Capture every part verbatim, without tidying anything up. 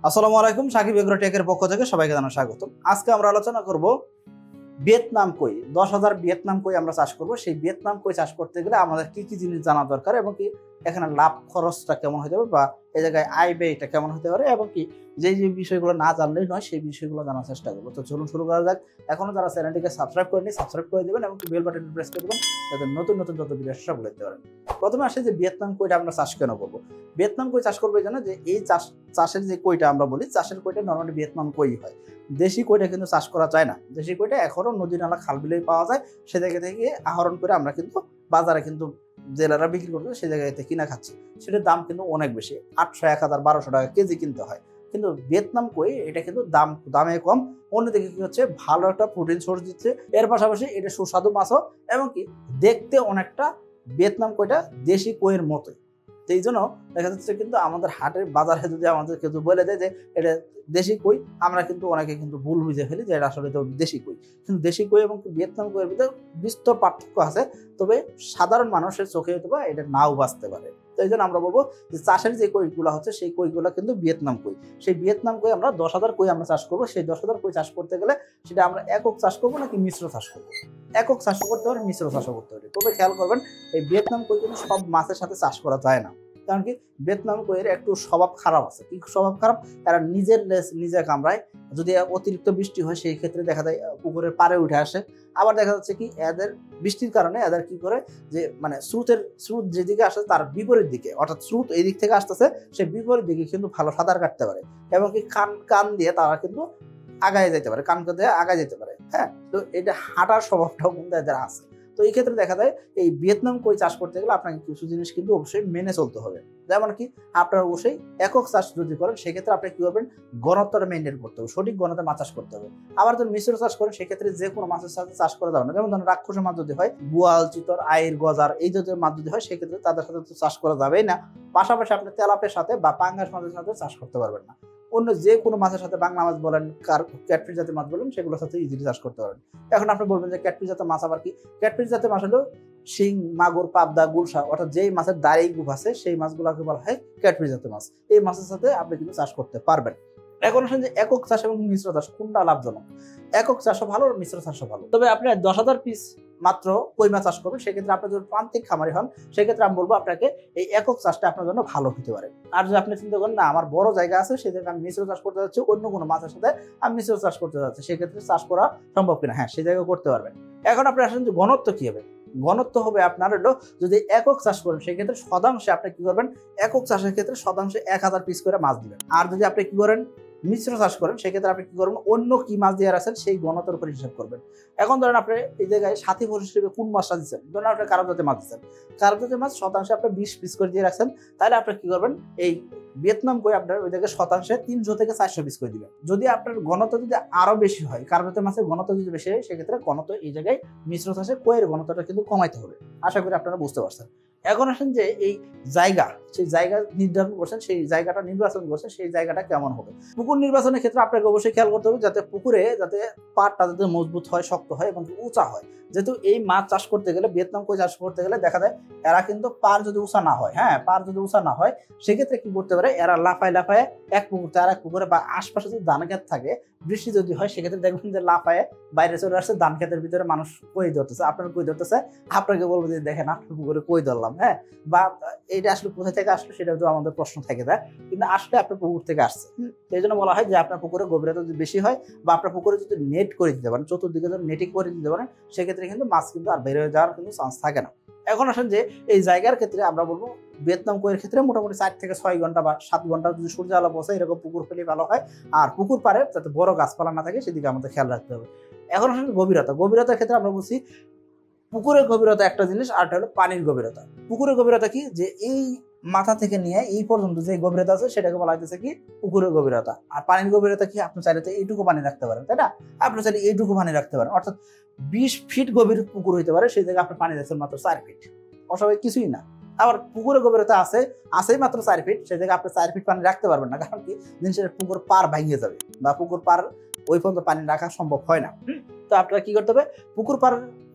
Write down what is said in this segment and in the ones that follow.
আসসালামু আলাইকুম, সাকিব এগ্রো টেকের পক্ষ থেকে সবাইকে জানাই স্বাগত। আজকে আমরা আলোচনা করব ভিয়েতনাম কই। দশ হাজার ভিয়েতনাম কই আমরা চাষ করব। সেই ভিয়েতনাম কই চাষ করতে গেলে আমাদের কি কি জিনিস জানা দরকার এবং কি এখানে লাভ খরচটা কেমন হতে পারে বা এই জায়গায় আয় ব্যয়টা কেমন হতে পারে এবং কি যে যে বিষয়গুলো না জানলেই নয় সেই বিষয়গুলো জানার চেষ্টা করবো। তো চলুন শুরু করা যাক। এখনো যারা চ্যানেলটিকে সাবস্ক্রাইব করেনি সাবস্ক্রাইব করে দেবেন এবং বেল বাটন প্রেস করে দেবেন যাতে নতুন নতুন যত ভিডিও আসে সব দেখতে পারেন। প্রথমে আসে যে ভিয়েতনাম কইটা আমরা চাষ কেন করবো। ভিয়েতনাম কই চাষ করবো এই জন্য যে এই চাষ চাষের যে কইটা আমরা বলি চাষের কইটা নর্মালি ভিয়েতনাম কই হয়। দেশি কইটা কিন্তু চাষ করা যায় না। দেশি কইটা এখনো নদী নালা খাল বিলেই পাওয়া যায়। সে জায়গা থেকে আহরণ করে আমরা কিন্তু বাজারে কিন্তু জেলারা বিক্রি করতে সেই জায়গাতে কিনা খাচ্ছি। সেটার দাম কিন্তু অনেক বেশি, আটশো এক হাজার বারোশো টাকা কেজি কিনতে হয়। কিন্তু ভিয়েতনাম কই এটা কিন্তু দাম দামে কম, অন্যদিকে কি হচ্ছে ভালো একটা প্রোটিন সোর্স দিচ্ছে। এর পাশাপাশি এটা সুস্বাদু মাছও এবং কি দেখতে অনেকটা ভিয়েতনাম কইটা দেশি কইয়ের মতোই। তো এই জন্য দেখা যাচ্ছে কিন্তু আমাদের হাটের বাজারে যদি আমাদের কেউ বলে দেয় যে এটা দেশি কই, আমরা কিন্তু অনেকে কিন্তু ভুল বুঝে ফেলি যে এটা আসলে তো দেশি কই। কিন্তু দেশি কই এবং ভিয়েতনাম কইয়ের ভিতরে বিস্তর পার্থক্য আছে, তবে সাধারণ মানুষের চোখে হয়তো বা এটা নাও বাঁচতে পারে। তো এই জন্য আমরা বলবো যে চাষের যে কইগুলো হচ্ছে সেই কইগুলো কিন্তু ভিয়েতনাম কই। সেই ভিয়েতনাম কই আমরা দশ হাজার কই আমরা চাষ করবো। সেই দশ হাজার কই চাষ করতে গেলে সেটা আমরা একক চাষ করবো নাকি মিশ্র চাষ করবো। একক চাষও করতে পারে, মিশ্র চাষও করতে পারে। তবে খেয়াল করবেন এই ভিয়েতনাম কই কিন্তু সব মাছের সাথে চাষ করা যায় না। কারণ কি ভিয়েতনাম কইয়ের একটু স্বভাব খারাপ আছে। কি স্বভাব খারাপ? তারা নিজের লেজ নিজে কামড়ায়। যদি অতিরিক্ত বৃষ্টি হয় সেই ক্ষেত্রে দেখা যায় পুকুরের পাড়ে উঠে আসে। আবার দেখা যাচ্ছে কি এদের বৃষ্টির কারণে এদের কি করে যে মানে স্রোতের স্রোত যেদিকে আসে তার বিপরীত দিকে, অর্থাৎ স্রোত এই দিক থেকে আসতেছে সে বিপরীত দিকে কিন্তু ভালো সাঁতার কাটতে পারে এবং কি কান কান দিয়ে তারা কিন্তু আগায় যেতে পারে, কান দিয়ে আগায় যেতে পারে। হ্যাঁ, তো এটা হাঁটার স্বভাবটাও কিন্তু এদের আছে। তো এই ক্ষেত্রে দেখা যায় এই ভিয়েতনাম কই চাষ করতে গেলে আপনাকে কিছু জিনিস কিন্তু অবশ্যই মেনে চলতে হবে। যেমন কি আপনার অবশ্যই একক চাষ যদি করেন সেক্ষেত্রে আপনি কি করবেন, ঘনত্বটা মেনটেন করতে হবে, সঠিক ঘনত্বে মাছ চাষ করতে হবে। আবার যদি মিশ্র চাষ করেন সেক্ষেত্রে যে কোনো মাছের সাথে চাষ করা যাবে না। যেমন ধরেন রাক্ষস মাছ যদি হয়, বোয়াল, চিতল, আইর, গজার এই জাতীয় মাছ যদি হয় সেক্ষেত্রে তাদের সাথে তো চাষ করা যাবেই না। পাশাপাশি আপনি তেলাপের সাথে বা পাঙ্গাস মাছের সাথে চাষ করতে পারবেন না। অন্য যে কোনো মাছের সাথে বাংলা মাছ বলেন, ক্যাটফিশ জাতীয় মাছ বলেন সেগুলোর সাথে ইজিলি চাষ করতে পারেন। এখন আপনি বলবেন যে ক্যাটফিশ জাতীয় মাছ আবার কি? ক্যাটফিশ জাতীয় মাছ হলো শিং, মাগুর, পাবদা, গুলশা অর্থাৎ যেই মাছের দাঁড়িয়ে গুপ আছে সেই মাছগুলোকে বলা হয় ক্যাটফিশ জাতীয় মাছ। এই মাছের সাথে আপনি কিন্তু চাষ করতে পারবেন। এখন আসেন যে একক চাষ এবং মিশ্র চাষ কোনটা লাভজনক। একক চাষও ভালো, মিশ্র চাষও ভালো। তবে আপনি দশ হাজার পিস মাত্র কই মাছ চাষ করবেন সেক্ষেত্রে আপনি যদি প্রান্তিক খামারি হন সেক্ষেত্রে আমি বলবো আপনাকে এই একক চাষটা আপনার জন্য ভালো হতে পারে। আর যদি আপনি চিন্তা করেন না আমার বড় জায়গা আছে সেই জায়গায় আমি মিশ্র চাষ করতে যাচ্ছি, অন্য কোনো মাছের সাথে আমি মিশ্র চাষ করতে যাচ্ছি, সেক্ষেত্রে চাষ করা সম্ভব কিনা, হ্যাঁ সেই জায়গায় করতে পারবেন। এখন আপনি আসেন যে ঘনত্ব কি হবে। ঘনত্ব হবে আপনার হলো যদি একক চাষ করেন সেক্ষেত্রে শতাংশে আপনি কি করবেন, একক চাষের ক্ষেত্রে শতাংশে এক হাজার পিস করে মাছ দিবেন। আর যদি আপনি কি করেন মিশ্র চাষ করেন সেক্ষেত্রে আপনি কি করবেন, অন্য কি মাছ দিয়ে রাখছেন সেই ঘনত্বের উপর হিসাব করবেন। এখন ধরেন আপনি এই জায়গায় সাথী ফল হিসেবে কোন মাছটা দিচ্ছেন, ধরেন আপনি কারো জাতের মাছ দিচ্ছেন, কারো জাতের মাছ শতাংশে আপনি বিশ পিস করে দিয়ে রাখছেন, তাহলে আপনি কি করবেন এই ভিয়েতনাম কই আপনার ওই জায়গায় শতাংশে তিনশো থেকে চারশো পিস করে দিবেন। যদি আপনার ঘনত্ব যদি আরো বেশি হয়, কারো জাতের মাছের ঘনত্ব যদি বেশি হয় সেক্ষেত্রে ঘনত্ব এই জায়গায় মিশ্র চাষে কইয়ের ঘনত্বটা কিন্তু কমাইতে হবে। আশা করি আপনারা বুঝতে পারছেন। এখন আসেন যে এই জায়গা, সেই জায়গা নির্ধারণ করছেন, সেই জায়গাটা নির্বাচন করছেন, সেই জায়গাটা কেমন হবে। পুকুর নির্বাচনের ক্ষেত্রে আপনাকে অবশ্যই খেয়াল করতে হবে যাতে পুকুরে যাতে পাড়টা যাতে মজবুত হয়, শক্ত হয় এবং উঁচা হয়। যেহেতু এই মাছ চাষ করতে গেলে ভিয়েতনাম কই চাষ করতে গেলে দেখা যায় এরা কিন্তু পার যদি উঁচা না হয়, হ্যাঁ পার যদি উঁচা না হয় সেক্ষেত্রে কি করতে পারে, এরা লাফায় লাফায় এক পুকুর থেকে আর এক পুকুরে বা আশপাশে যদি ধান খেত থাকে বৃষ্টি যদি হয় সেক্ষেত্রে দেখবেন যে লাফায় বাইরে চলে আসছে, ধান খেতের ভিতরে মানুষ কই ধরতেছে, আপনার কই ধরতেছে, আপনাকে বলবো যে দেখেন আপনার পুকুরে কই ধরলাম। হ্যাঁ, বা এটা আসলে কোথা থেকে আসলো সেটা তো আমাদের প্রশ্ন থাকে যায়, কিন্তু আসলে আপনার পুকুর থেকে আসছে। এই জন্য বলা হয় যে আপনার পুকুরে গভীরতা যদি বেশি হয় বা আপনার পুকুরে যদি নেট করে দিতে পারেন, চতুর্দিকে যদি নেটিং করে দিতে পারেন সেক্ষেত্রে কিন্তু মাছ কিন্তু আর বের হয়ে যাওয়ার কিন্তু চান্স থাকে না। এখন আসেন যে এই জায়গার ক্ষেত্রে আমরা বলবো ভিয়েতনাম কইয়ের ক্ষেত্রে মোটামুটি চার থেকে ছয় ঘন্টা বা সাত ঘন্টা যদি সূর্য আলো বসে এরকম পুকুর পেলে ভালো হয়। আর পুকুর পারে যাতে বড় গাছপালা না থাকে সেদিকে আমাদের খেয়াল রাখতে হবে। এখন আসলে গভীরতা, গভীরতার ক্ষেত্রে আমরা বলছি পুকুরের গভীরতা একটা জিনিস, আর হলো পানির গভীরতা। পুকুরের গভীরতা কি, যে এই মাথা থেকে নিয়ে এই পর্যন্ত যে গভীরতা আছে সেটাকে বলা হইতেছে কি পুকুরের গভীরতা। আর পানির গভীরতা কি, আপনি চাইলে তো এইটুকু পানি রাখতে পারেন, তাই না? আপনি চাইলে এইটুকু পানি রাখতে পারেন, অর্থাৎ বিশ ফিট গভীর পুকুর হইতে পারে, সেই জায়গায় আপনি পানি রাখছেন মাত্র চার ফিট, অস্বাভাবিক কিছুই না। আবার পুকুরের গভীরতা আছে আছেই মাত্র চার ফিট, সেই জায়গায় আপনি চার ফিট পানি রাখতে পারবেন না, কারণ কি জিনিসের পুকুর পার ভাঙিয়ে যাবে বা পুকুর পার ওই পর্যন্ত পানি রাখা সম্ভব হয় না। তো আপনারা কি করতে হবে, পুকুর পার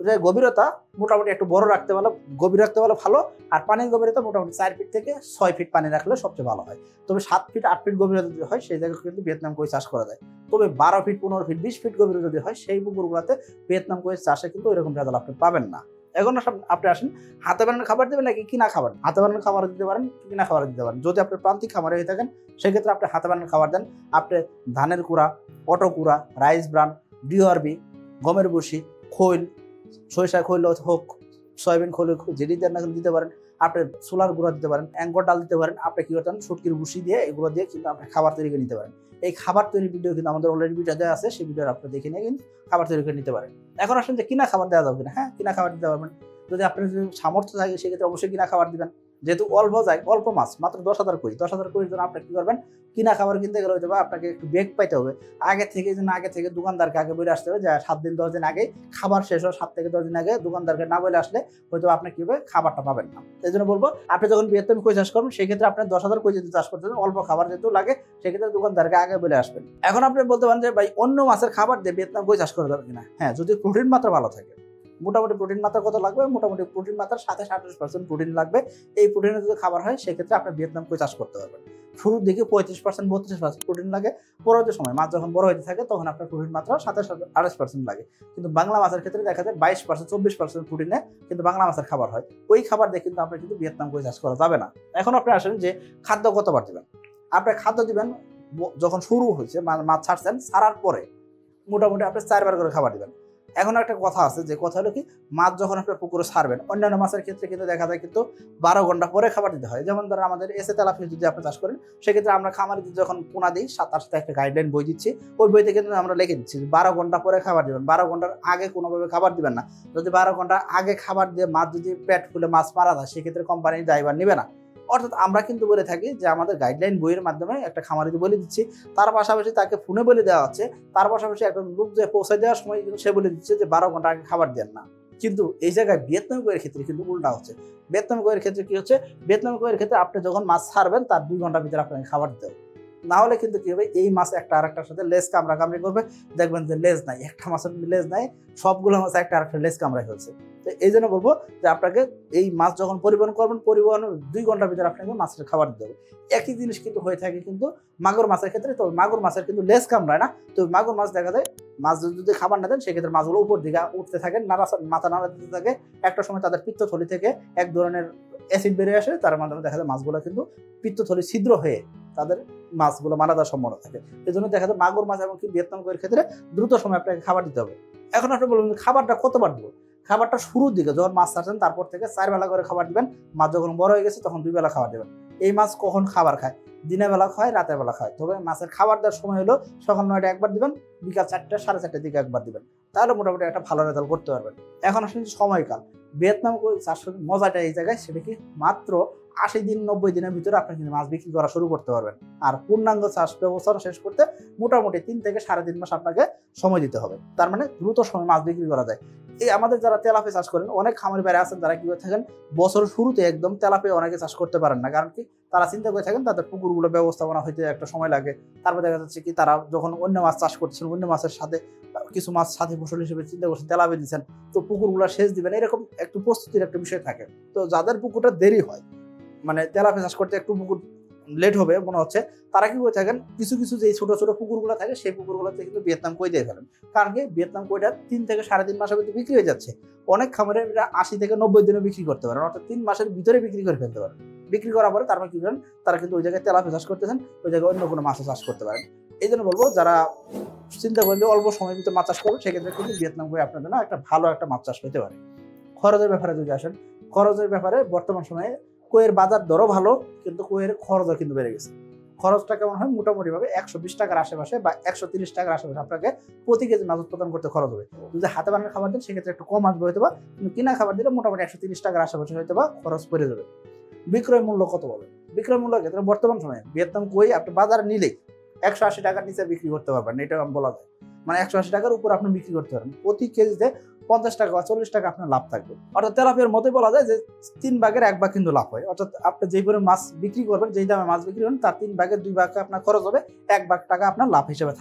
গভীরতা মোটামুটি একটু বড় রাখতে পারলে গভীর রাখতে পারলে ভালো, আর পানির গভীরতা মোটামুটি চার ফিট থেকে ছয় ফিট পানি রাখলে সবচেয়ে ভালো হয়। তবে সাত ফিট আট ফিট গভীরতা যদি হয় সেই জায়গায় কিন্তু ভিয়েতনাম কই চাষ করা যায়। তবে বারো ফিট পনেরো ফিট বিশ ফিট গভীরে যদি হয় সেই পুকুরগুলোতে ভিয়েতনাম কই চাষে কিন্তু এরকম রেজাল্ট আপনি পাবেন না। এখন আপনি আসেন হাতে বানানো খাবার দেবেন নাকি কিনা খাবার? হাতে বানানো খাবার দিতে পারেন, কিনা খাবার দিতে পারেন। যদি আপনি প্রান্তিক খামারে হয়ে থাকেন সেক্ষেত্রে আপনি হাতে বানানো খাবার দেন। আপনি ধানের কুড়া, অটো কুড়া, রাইস ব্রান, ডিওআরবি, গমের ভুসি, খৈল, সরিষা খৈল হোক, সয়াবিন খৈল যেটি দেন না দিতে পারেন। আপনি সোলার গুঁড়া দিতে পারেন, অ্যাঙ্কর ডাল দিতে পারেন। আপনি কি করতেন শুটকির ভুসি দিয়ে এগুলো দিয়ে কিন্তু আপনি খাবার তৈরি করে নিতে পারেন। এই খাবার তৈরির ভিডিও কিন্তু আমাদের অলরেডি ভিডিও দেওয়া আছে, সেই ভিডিও আপনি দেখে নিয়ে কিন্তু খাবার তৈরি করে নিতে পারেন। এখন আসেন যে কিনা খাবার দেওয়া যাবে কিনা, হ্যাঁ কিনা খাবার দিতে পারবেন। যদি আপনার যদি সামর্থ্য থাকে সেক্ষেত্রে অবশ্যই কিনা খাবার দিবেন। যেহেতু অল্প যায়, অল্প মাছ, মাত্র দশ হাজার কই দশ হাজার কইর জন্য আপনি কি করবেন, কিনা খাবার কিনতে গেলে হয়তো আপনাকে একটু বেগ পাইতে হবে। আগে থেকে যেন আগে থেকে দোকানদারকে আগে বলে আসতে হবে যে সাত দিন দশ দিন আগে খাবার শেষ হয়, সাত থেকে দশ দিন আগে দোকানদারকে না বলে আসলে হয়তো আপনি কি হবে খাবারটা পাবেন না। এই জন্য বলবো আপনি যখন ভিয়েতনামি কই চাষ করবেন সেক্ষেত্রে আপনার দশ হাজার কই যদি চাষ করতে চান, অল্প খাবার যেহেতু লাগে সেক্ষেত্রে দোকানদারকে আগে বলে আসবেন। এখন আপনি বলতে পারেন যে ভাই অন্য মাছের খাবার দিয়ে ভিয়েতনাম কই চাষ করা যাবে কিনা। হ্যাঁ, যদি প্রোটিন মাত্রা ভালো থাকে। মোটামুটি প্রোটিন মাত্রা কত লাগবে? মোটামুটি প্রোটিন মাত্রার সাথে আঠাশ পার্সেন্ট প্রোটিন লাগবে। এই প্রোটিনের যদি খাবার হয় সেক্ষেত্রে আপনি ভিয়েতনাম কই চাষ করতে পারবেন। শুরুর দিকে পঁয়ত্রিশ পার্সেন্ট বত্রিশ পার্সেন্ট প্রোটিন লাগে, পরবর্তী সময় মাছ যখন বড় হতে থাকে তখন আপনার প্রোটিন মাত্রা সাতাশ আঠাশ পার্সেন্ট লাগে। কিন্তু বাংলা মাছের ক্ষেত্রে দেখা যায় বাইশ পার্সেন্ট চব্বিশ পার্সেন্ট প্রোটিনে কিন্তু বাংলা মাছের খাবার হয়। ওই খাবার দিয়ে কিন্তু আপনার কিন্তু ভিয়েতনাম কই চাষ করা যাবে না। এখন আপনি আসেন যে খাদ্য কতবার দিবেন। আপনি খাদ্য দিবেন যখন শুরু হয়েছে মাছ ছাড়ছেন, ছাড়ার পরে মোটামুটি আপনি চারবার করে খাবার দিবেন। এখন একটা কথা আছে, যে কথা হলো কি মাছ যখন আপনি পুকুরে ছাড়বেন, অন্যান্য মাছের ক্ষেত্রে কিন্তু দেখা যায় কিন্তু বারো ঘন্টা পরে খাবার দিতে হয়। যেমন ধরেন আমাদের এসে তেলাপিয়া যদি আপনি চাষ করেন সেক্ষেত্রে আমরা খামারে যখন পোনা দিই তার সাথে একটা গাইডলাইন বই দিচ্ছি, ওই বইতে কিন্তু আমরা লিখে দিচ্ছি বারো ঘন্টা পরে খাবার দিবেন, বারো ঘন্টার আগে কোনোভাবে খাবার দিবেন না। যদি বারো ঘন্টা আগে খাবার দিয়ে মাছ যদি পেট ফুলে মাছ মারা যায় সেক্ষেত্রে কোম্পানি ড্রাইভার নেবে না। অর্থাৎ আমরা কিন্তু বলে থাকি যে আমাদের গাইডলাইন বইয়ের মাধ্যমে একটা খামারিতে বলে দিচ্ছি, তার পাশাপাশি তাকে ফোনে বলে দেওয়া হচ্ছে, তার পাশাপাশি একটা লোক যে পৌঁছে দেওয়ার সময় কিন্তু সে বলে দিচ্ছে যে বারো ঘন্টা আগে খাবার দেন না। কিন্তু এই জায়গায় ভিয়েতনামি কইয়ের ক্ষেত্রে কিন্তু উল্টা হচ্ছে। ভিয়েতনামি কইয়ের ক্ষেত্রে কি হচ্ছে, ভিয়েতনামি কইয়ের ক্ষেত্রে আপনি যখন মাছ ছাড়বেন তার দুই ঘন্টার ভিতরে আপনাকে খাবার দিতে হবে। না হলে কিন্তু কি হবে, এই মাছ একটা আরেকটার সাথে লেজ কামড়া কামড়ি করবে, দেখবেন যে লেজ নাই, একটা মাছের লেজ নাই, সবগুলো মাছ একটা আরেকটা লেজ কামড়াই ফেলছে। তো এই জন্য বলবো যে আপনাকে এই মাছ যখন পরিবহন করবেন, পরিবহনের দুই ঘন্টার ভিতরে আপনাকে মাছের খাবার দিতে হবে। একই জিনিস কিন্তু হয়ে থাকে কিন্তু মাগুর মাছের ক্ষেত্রে। তবে মাগুর মাছের কিন্তু লেজ কামড়ায় না। তো মাগুর মাছ দেখা যায় মাছ যদি খাবার না দেন সেক্ষেত্রে মাছগুলো উপর দিকে উঠতে থাকে, নাড়া মাথা নাড়া দিতে থাকে। একটা সময় তাদের পিত্তথলি থেকে এক ধরনের অ্যাসিড বেরিয়ে আসে, তার মাধ্যমে দেখা যায় মাছগুলো কিন্তু পিত্তথলি ছিদ্র হয়ে তাদের মাছগুলো মারা যাওয়ার সম্ভাবনা থাকে। এই জন্য দেখা যায় মাগুর মাছ এবং কি ভিয়েতনাম কইয়ের ক্ষেত্রে দ্রুত সময় আপনাকে খাবার দিতে হবে। এখন আপনি বলবেন খাবারটা কতবার দেবো? খাবারটা শুরুর দিকে যখন মাছ ছাড়ছেন তারপর থেকে চার বেলা করে খাবার দিবেন। মাছ যখন বড় হয়ে গেছে তখন দুই বেলা খাবার দেবেন। এই মাছ কখন খাবার খায়? দিনের বেলা খায়, রাতের বেলা খায়। তবে মাছের খাবার দেওয়ার সময় হলো সকাল নয়টা একবার দিবেন, বিকাল চারটা সাড়ে চারটার দিকে একবার দিবেন। তাহলে মোটামুটি একটা ভালো রেজাল্ট করতে পারবেন। এখন আসলে সময়কাল, ভিয়েতনাম কই চাষ মজাটা এই জায়গায়, সেটা কি মাত্র আশি দিন নব্বই দিনের ভিতরে আপনি কিন্তু মাছ বিক্রি করা শুরু করতে পারবেন। আর পূর্ণাঙ্গ চাষ ব্যবস্থা শেষ করতে মোটামুটি তিন থেকে সাড়ে তিন মাস আপনাকে সময় দিতে হবে। তার মানে দ্রুত সময় মাছ বিক্রি করা যায়। এই আমাদের যারা তেলাপিয়া চাষ করেন, অনেক খামারি বাইরে আছেন যারা কি করে থাকেন, বছর শুরুতে একদম তেলাপিয়া অনেকে চাষ করতে পারেন না। কারণ কি তারা চিন্তা করে থাকেন তাদের পুকুরগুলো ব্যবস্থাপনা হইতে একটা সময় লাগে। তারপর দেখা যাচ্ছে কি তারা যখন অন্য মাছ চাষ করছেন, অন্য মাছের সাথে কিছু মাছ সাথী ফসল হিসেবে চিন্তা করছেন, তেলাপিয়া দিচ্ছেন, তো পুকুরগুলো সেচ দিবেন, এরকম একটু প্রস্তুতির একটা বিষয় থাকে। তো যাদের পুকুরটা দেরি হয়, মানে তেলাপিয়া চাষ করতে একটু পুকুর লেট হবে মনে হচ্ছে, তারা কি করে থাকেন কিছু কিছু যে ছোট ছোট পুকুরগুলো থাকে সেই পুকুরগুলোতে কিন্তু ভিয়েতনাম কই দিয়ে ফেলেন। কারণ কি ভিয়েতনাম কইটা তিন থেকে সাড়ে তিন মাসের ভিতরে বিক্রি হয়ে যাচ্ছে। অনেক খামারে আশি থেকে নব্বই দিনে বিক্রি করতে পারেন, অর্থাৎ তিন মাসের ভিতরে বিক্রি করে ফেলতে পারেন। বিক্রি করার পরে তারপর কি করেন, তারা কিন্তু ওই জায়গায় তেলাপিয়া চাষ করতেছেন, ওই জায়গায় অন্য কোনো মাছও চাষ করতে পারেন। এই জন্য বলবো যারা চিন্তা করেন যে অল্প সময়ের ভিতরে মাছ চাষ করবেন, সেক্ষেত্রে কিন্তু ভিয়েতনাম কই আপনার জন্য একটা ভালো একটা মাছ চাষ হতে পারে। খরচের ব্যাপারে যদি আসেন, খরচের ব্যাপারে বর্তমান সময়ে কইয়ের বাজার দরও ভালো, কিন্তু কইয়ের খরচও কিন্তু বেড়ে গেছে। খরচটা কেমন হয়, মোটামুটি ভাবে একশো বিশ টাকার আশেপাশে বা একশো তিরিশ টাকার আশেপাশে আপনাকে প্রতি কেজি মাছ উৎপাদন করতে খরচ হবে। যদি হাতে বানানো খাবার দেন সেক্ষেত্রে একটু কম আসবে হয়তো বা, কিন্তু কিনা খাবার দিলে মোটামুটি একশো তিরিশ টাকার আশেপাশে হয়তো বা খরচ পড়ে যাবে। বিক্রয় মূল্য কত পাবে? বিক্রয় মূল্য ক্ষেত্রে বর্তমান সময়ে ভিয়েতনাম কই আপনি বাজারে নিলেই একশো আশি টাকার নিচে বিক্রি করতে পারবেন, এটা বলা যায়। মানে একশো আশি টাকার উপর আপনি বিক্রি করতে পারেন, প্রতি কেজিতে পঞ্চাশ টাকা বা চল্লিশ টাকা আপনার লাভ থাকবে। অর্থাৎ তেলাপিয়ার মতোই বলা যায় যে তিন ভাগের এক ভাগ কিন্তু লাভ হয়। অর্থাৎ আপনি যেই পরিমাণ মাছ বিক্রি করবেন, যেই দামে মাছ বিক্রি করেন, তার তিন ভাগের দুই ভাগ আপনার খরচ হবে, এক ভাগ টাকা আপনার লাভ হিসেবে থাকবে।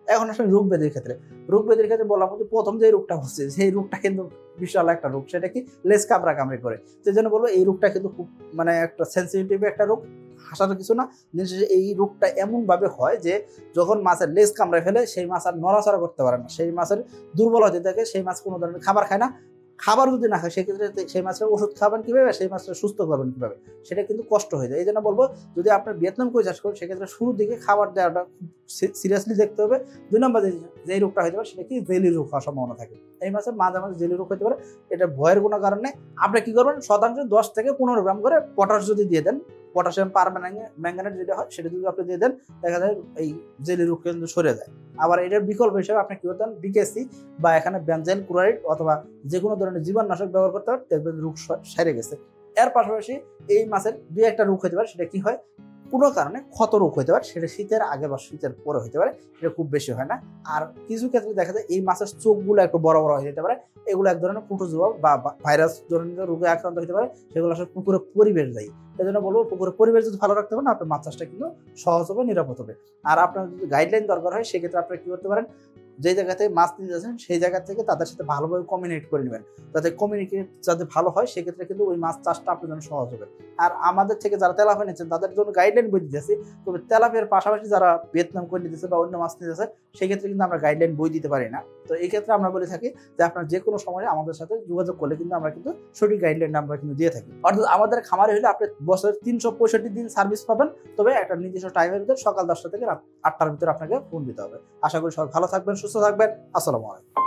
এখন আসলে রোগ ব্যাধির ক্ষেত্রে রোগ ব্যাধির ক্ষেত্রে বললাম যে প্রথম যে রোগটা হচ্ছে সেই রোগটা কিন্তু বিশাল একটা রোগ, সেটা কি লেজ কামড়া কামড়ি করে। সেই জন্য বলবো এই রোগটা কিন্তু খুব মানে একটা সেন্সিটিভ একটা রোগ, হাসার কিছু না। এই রোগটা এমন ভাবে হয় যে যখন মাছের লেজ কামড়ে ফেলে সেই মাছ আর নড়াচড়া করতে পারে না, সেই মাছের দুর্বল হতে থাকে, সেই মাছ কোনো ধরনের খাবার খায় না। খাবার যদি না খায় সেক্ষেত্রে সেই মাছের ওষুধ খাবেন কিভাবে, সেই মাছটা সুস্থ করবেন কিভাবে, সেটা কিন্তু কষ্ট হয়ে যায়। এই জন্য বলবো যদি আপনার ভিয়েতনাম কই চাষ করেন সেক্ষেত্রে শুরুর দিকে খাবার দেওয়াটা খুব সিরিয়াসলি দেখতে হবে। দুই নম্বর যে রোগটা হতে পারে সেটা কি জেলি রোগ হওয়ার সম্ভাবনা থাকে। এই মাছের মাঝে মাঝে জেলি রোগ হতে পারে, এটা ভয়ের কোনো কারণ নেই। আপনি কি করবেন, শতাংশ দশ থেকে পনেরো গ্রাম করে পটাশ যদি দিয়ে দেন, পটাশিয়াম পার ম্যাঙ্গানেট যেটা হয় সেটা যদি আপনি দিয়ে দেন, দেখা যায় এই জেলি রোগ কিন্তু সরে যায়। আবার এটার বিকল্প হিসেবে আপনি কি করতেন, বিকেসি বা এখানে বেনজাইল ক্লোরাইড অথবা যে কোনো ধরনের জীবাণুনাশক ব্যবহার করতে পারেন, দেখবেন রোগ সেরে গেছে। এর পাশাপাশি এই মাছের দুই একটা রোগ হতে পারে, সেটা কি হয়, কোনো কারণে ক্ষত রোগ হতে পারে, সেটা শীতের আগে বা শীতের পরে হতে পারে, সেটা খুব বেশি হয় না। আর কিছু ক্ষেত্রে দেখা যায় এই মাছের চোখগুলো একটু বড় বড় হয়ে যেতে পারে, এগুলো এক ধরনের প্রোটোজোয়া বা ভাইরাস জনিত রোগে আক্রান্ত হতে পারে, সেগুলো আসলে পুকুরের পরিবেশ দায়ী। এই জন্য বলবো পুকুরের পরিবেশ যদি ভালো রাখতে পারেন আপনার মাছ চাষটা কিন্তু সহজ হবে, নিরাপদ হবে। আর আপনার যদি গাইডলাইন দরকার হয় সেক্ষেত্রে আপনারা কি করতে পারেন, যে জায়গাতে মাছ নিতে যাচ্ছেন সেই জায়গা থেকে তাদের সাথে ভালোভাবে কমিউনিকেট করে নেবেন, যাতে কমিউনিকেট যাতে ভালো হয়, সেক্ষেত্রে কিন্তু ওই মাছ চাষটা আপনার জন্য সহজ হবে। আর আমাদের থেকে যারা তেলাপিয়া নিচ্ছেন তাদের জন্য গাইডলাইন বই দিতেছি, তবে তেলাপিয়ার পাশাপাশি যারা ভিয়েতনাম কই নিতেছে বা অন্য মাছ নিতেছে সেক্ষেত্রে কিন্তু আমরা গাইডলাইন বই দিতে পারি না। তো এই ক্ষেত্রে আমরা বলে থাকি যে আপনার যে কোনো সময় আমাদের সাথে যোগাযোগ করলে কিন্তু আমরা কিন্তু সঠিক গাইডলাইন আমরা কিন্তু দিয়ে থাকি। অর্থাৎ আমাদের খামারে হলে আপনি বছরের তিনশো পঁয়ষট্টি দিন সার্ভিস পাবেন, তবে একটা নির্দিষ্ট টাইমের ভিতরে সকাল দশটা থেকে রাত আটটার ভিতরে আপনাকে ফোন দিতে হবে। আশা করি সবাই ভালো থাকবেন, সুস্থ থাকবেন। আসসালামু আলাইকুম।